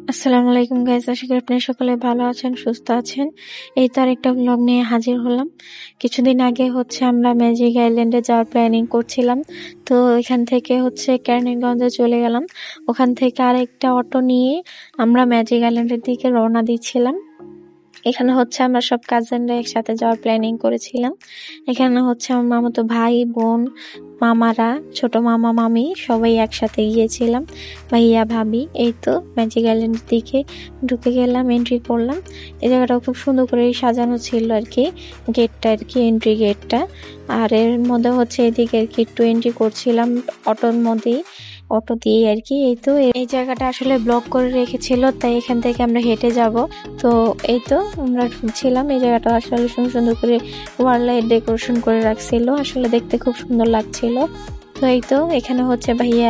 আসসালামু আলাইকুম গাইস, আশা করি আপনারা সকলে ভালো আছেন, সুস্থ আছেন। এই তো আরেকটা ব্লগ নিয়ে হাজির হলাম। কিছুদিন আগে আমরা ম্যাজিক আইল্যান্ডে যাওয়ার প্ল্যানিং করছিলাম। তো এখান থেকে কেরানীগঞ্জে চলে গেলাম। ওখান থেকে আরেকটা অটো নিয়ে আমরা ম্যাজিক আইল্যান্ডের দিকে রওনা দিচ্ছিলাম। এখানে আমরা সব কাজিনরা একসাথে যাওয়ার প্ল্যানিং করেছিলাম। এখানে আমার মামাতো ভাই বোন, মামারা, ছোট মামা মামি সবাই একসাথে গিয়েছিলাম, ভাইয়া ভাবি। এই তো ম্যাজিক আইল্যান্ডের দিকে ঢুকে গেলাম, এন্ট্রি করলাম। এই জায়গাটা খুব সুন্দর করে সাজানো ছিল আর কি, গেটটা আর কি, এন্ট্রি গেটটা। আর এর মধ্যে এদিকে আর কি একটু এন্ট্রি করছিলাম অটোর মধ্যেই, অটো দিয়ে আর কি। এই তো এই জায়গাটা আসলে ব্লক করে রেখেছিল, তাই এখান থেকে আমরা হেঁটে যাব। তো এই তো আমরা ঢুকছিলাম। এই জায়গাটা আসলে সুন্দর করে ওয়াল লাইট ডেকোরেশন করে রাখছিল, আসলে দেখতে খুব সুন্দর লাগছিল। তো এই তো এখানে ভাইয়া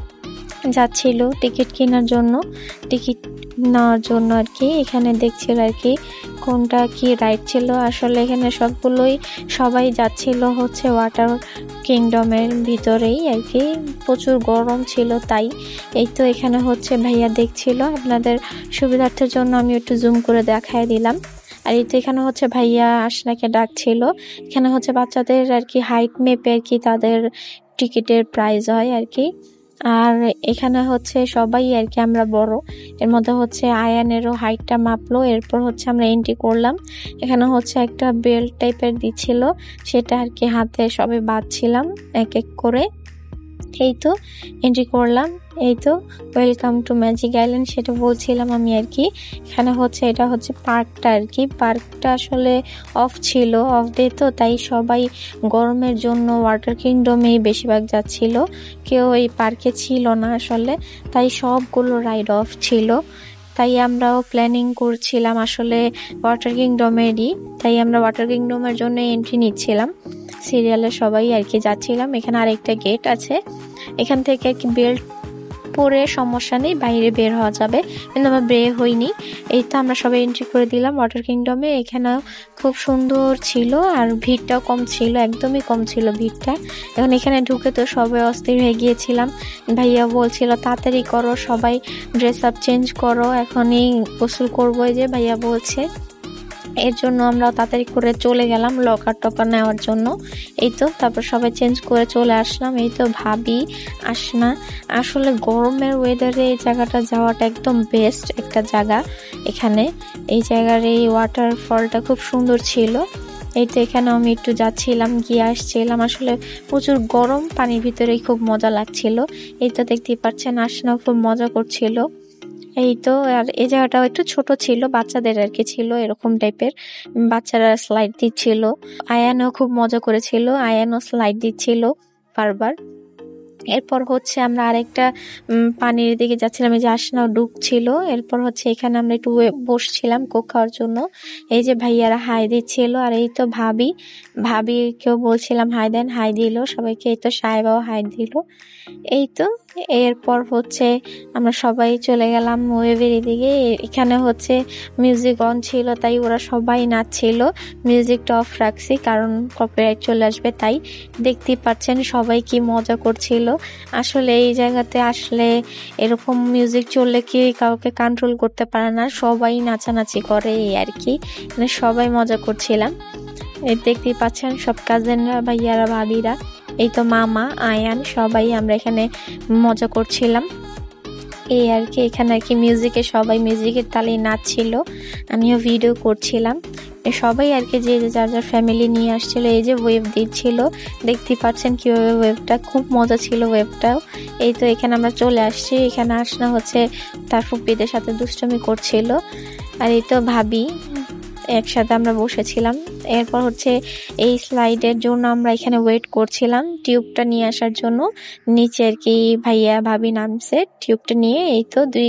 যাচ্ছিল টিকিট কেনার জন্য, টিকিট নেওয়ার জন্য আর কি। এখানে দেখছিল আর কি কোনটা কি রাইড ছিল। আসলে এখানে সবাই যাচ্ছিল ওয়াটার কিংডমের ভিতরেই আর কি। প্রচুর গরম ছিল, তাই এই তো এখানে ভাইয়া দেখছিল। আপনাদের সুবিধার্থের জন্য আমি একটু জুম করে দেখায় দিলাম। আর এই তো এখানে ভাইয়া আসনাকে ডাকছিল। এখানে বাচ্চাদের আর কি হাইট মেপে আর কি তাদের টিকিটের প্রাইস হয় আর কি। আর এখানে সবাই আর কি আমরা বড়, এর মধ্যে আয়ানেরও হাইটটা মাপলো। এরপর আমরা এন্ট্রি করলাম। এখানে একটা বেল্ট টাইপের দিচ্ছিল, সেটা আর কি হাতে সবাই বাঁধছিলাম এক এক করে। এই তো এন্ট্রি করলাম। এই তো ওয়েলকাম টু ম্যাজিক আইল্যান্ড, সেটা বলছিলাম আমি আর কি। এখানে এটা পার্কটা আর কি। পার্কটা আসলে অফ ছিল, অফ ডে, তো তাই সবাই গরমের জন্য ওয়াটার কিংডমে বেশিরভাগ যাচ্ছিল, কেউ এই পার্কে ছিল না আসলে। তাই সবগুলো রাইড অফ ছিল। তাই আমরাও প্ল্যানিং করছিলাম আসলে ওয়াটার কিংডমেরই, তাই আমরা ওয়াটার কিংডমের জন্য এন্ট্রি নিচ্ছিলাম। সিরিয়ালে সবাই আর কি যাচ্ছিলাম। এখানে আরেকটা গেট আছে, এখান থেকে আর কি বেল্ট পরে সমস্যা নেই, বাইরে বের হওয়া যাবে, কিন্তু আমরা বের হইনি। এই তো আমরা সবাই এন্ট্রি করে দিলাম ওয়াটার কিংডমে। এখানে খুব সুন্দর ছিল, আর ভিড়টাও কম ছিল, একদমই কম ছিল ভিড়টা। এখন এখানে ঢুকে তো সবাই অস্থির হয়ে গিয়েছিলাম। ভাইয়া বলছিল তাড়াতাড়ি করো, সবাই ড্রেস আপ চেঞ্জ করো, এখনই গোসল করবো, এই যে ভাইয়া বলছে। এর জন্য আমরা তাড়াতাড়ি করে চলে গেলাম লকার টকার নেওয়ার জন্য। এই তো তারপর সবাই চেঞ্জ করে চলে আসলাম। এই তো ভাবি, আসনা, আসলে গরমের ওয়েদারে এই জায়গাটা যাওয়াটা একদম বেস্ট একটা জায়গা। এখানে এই জায়গার এই ওয়াটারফলটা খুব সুন্দর ছিল। এই তো এখানে আমি একটু যাচ্ছিলাম, গিয়ে আসছিলাম। আসলে প্রচুর গরম, পানির ভিতরেই খুব মজা লাগছিল। এই তো দেখতেই পাচ্ছেন, আসনা খুব মজা করছিল। এই তো আর এই জায়গাটাও একটু ছোট ছিল, বাচ্চাদের আর কি ছিল, এরকম টাইপের। বাচ্চারা স্লাইড দিচ্ছিল, আয়ানও খুব মজা করেছিল, আয়ানও স্লাইড দিচ্ছিল বারবার। এরপর আমরা আরেকটা পানির দিকে যাচ্ছিলাম, এই যে আসনাও ডুবছিল। এরপর এখানে আমরা একটু বসছিলাম কোক খাওয়ার জন্য। এই যে ভাইয়ারা হাই দিচ্ছিল, আর এই তো ভাবিকেও বলছিলাম হাই দেন, হাই দিল সবাইকে। এই তো সাহেবাও হাই দিল। এই তো এরপর আমরা সবাই চলে গেলাম ওয়েভের দিকে। এখানে মিউজিক অন ছিল, তাই ওরা সবাই নাচছিল। মিউজিকটা অফ রাখছি কারণ কপিরাইট চলে আসবে, তাই দেখতেই পাচ্ছেন সবাই কি মজা করছিল। আসলে এই জায়গাতে আসলে এরকম মিউজিক চললে কি কাউকে কন্ট্রোল করতে পারে না, সবাই নাচানাচি করে, এই আর কি। মানে সবাই মজা করছিলাম। এই দেখতেই পাচ্ছেন সব কাজিনরা, ভাইয়ারা, ভাবিরা, এই তো মামা, আয়ান, সবাই আমরা এখানে মজা করছিলাম, এই আর কি। এখানে আর কি সবাই মিউজিকের তালে নাচছিল, আমিও ভিডিও করছিলাম। সবাই আর কি যে যার যার ফ্যামিলি নিয়ে আসছিল। এই যে ওয়েভ দিচ্ছিল, দেখতে পাচ্ছেন কিভাবে ওয়েভটা, খুব মজা ছিল ওয়েভটাও। এই তো এখানে আমরা চলে আসছি। এখানে আসনা তার ফুপ্পিদের সাথে দুষ্টুমি করছিল, আর এই তো ভাবি, একসাথে আমরা বসেছিলাম। এরপর এই স্লাইডের জন্য আমরা এখানে ওয়েট করছিলাম টিউবটা নিয়ে আসার জন্য। নিচে আর কি ভাইয়া ভাবি নামছে টিউবটা নিয়ে। এই তো দুই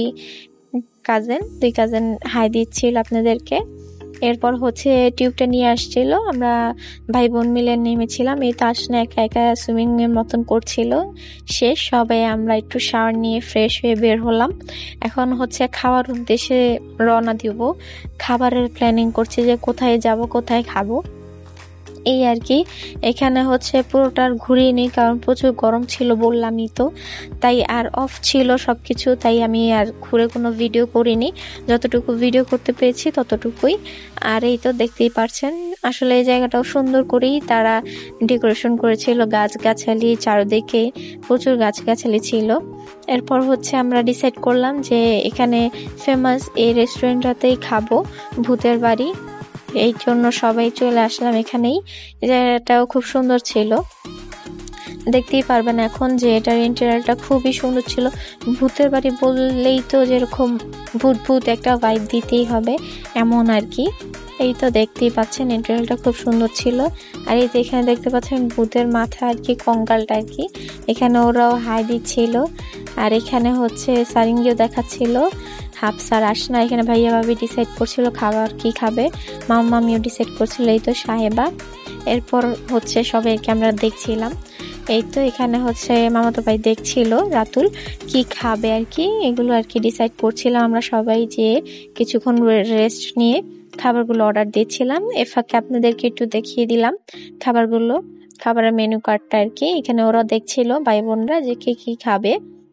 কাজিন হাই দিচ্ছিল আপনাদেরকে। এরপর টিউবটা নিয়ে আসছিল, আমরা ভাই বোন মিলে নেমেছিলাম। এই তো আসনা একা একা সুইমিং এর মতন করছিল। শেষ সবাই আমরা একটু শাওয়ার নিয়ে ফ্রেশ হয়ে বের হলাম। এখন খাওয়ার উদ্দেশ্যে রওনা দিব। খাবারের প্ল্যানিং করছি যে কোথায় যাব, কোথায় খাবো। এই আর কি। এখানে হচ্ছে পুরোটার ঘুরিয়ে নিই, কারণ প্রচুর গরম ছিল বললামই তো, তাই আর অফ ছিল সবকিছু, তাই আমি আর ঘুরে কোনো ভিডিও করিনি। যতটুকু ভিডিও করতে পেরেছি ততটুকুই। আর এই তো দেখতেই পারছেন, আসলে এই জায়গাটাও সুন্দর করেই তারা ডেকোরেশন করেছিল, গাছগাছালি চারদিকে প্রচুর গাছগাছালি ছিল। এরপর হচ্ছে আমরা ডিসাইড করলাম যে এখানে ফেমাস এই রেস্টুরেন্টটাতেই খাবো, ভূতের বাড়ি। এই জন্য সবাই চলে আসলাম এখানেই। জায়গাটাও খুব সুন্দর ছিল, দেখতেই পারবেন এখন যে এটার ইন্টেরিয়রটা খুবই সুন্দর ছিল। ভূতের বাড়ি বললেই তো যেরকম ভূত ভূত একটা ভাইব দিতেই হবে, এমন আর কি। এই তো দেখতেই পাচ্ছেন ইন্টেরিয়রটা খুব সুন্দর ছিল। আর এই যে এখানে দেখতে পাচ্ছেন ভূতের মাথা আর কি, কঙ্কালটা আর কি, এখানে ওরাও হাই দিচ্ছিল। আর এখানে হচ্ছে সারিঙ্গিও দেখাচ্ছিল, হাফসার আসনা। এখানে ভাইয়া ভাবি ডিসাইড করছিল খাবার কি খাবে, মামিও ডিসাইড করছিল, এই তো সাহেবা। এরপর হচ্ছে সবাইকে আমরা দেখছিলাম। এই তো এখানে হচ্ছে মামাতো ভাই দেখছিল রাতুল কি খাবে আর কি, এগুলো আর কি ডিসাইড করছিলাম আমরা সবাই, যে কিছুক্ষণ রেস্ট নিয়ে খাবারগুলো অর্ডার দিচ্ছিলাম। এর ফাঁকে আপনাদেরকে একটু দেখিয়ে দিলাম খাবারগুলো, খাবারের মেনু কার্ডটা আর কি। এখানে ওরা দেখছিল ভাই বোনরা যে কে কি খাবে।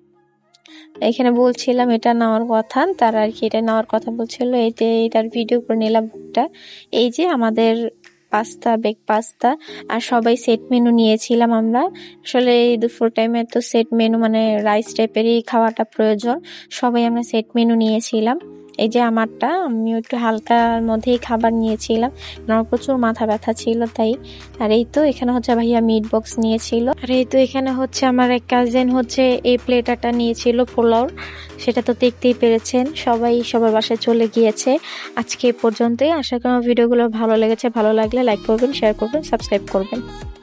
এখানে বলছিলাম এটা নেওয়ার কথা, তারা আর কি এটা নেওয়ার কথা বলছিল। এটার ভিডিও করে নিলাম একটা। এই যে আমাদের পাস্তা, বেক পাস্তা, আর সবাই সেট মেনু নিয়েছিলাম আমরা। আসলে এই দুপুর টাইমে তো সেট মেনু মানে রাইস টাইপেরই খাওয়াটা প্রয়োজন, সবাই আমরা সেট মেনু নিয়েছিলাম। এই যে আমারটা, আমি একটু হালকার মধ্যেই খাবার নিয়েছিলাম, আমার প্রচুর মাথা ব্যথা ছিল তাই। আর এই তো এখানে হচ্ছে ভাইয়া মিট বক্স নিয়েছিল। আর এই তো এখানে হচ্ছে আমার এক কাজিন হচ্ছে এই প্লেটারটা নিয়েছিল পোলাও, সেটা তো দেখতেই পেরেছেন। সবাই সবার বাসায় চলে গিয়েছে। আজকে এ পর্যন্তই। আশা করি আমার ভিডিওগুলো ভালো লেগেছে, ভালো লাগলে লাইক করবেন, শেয়ার করবেন, সাবস্ক্রাইব করবেন।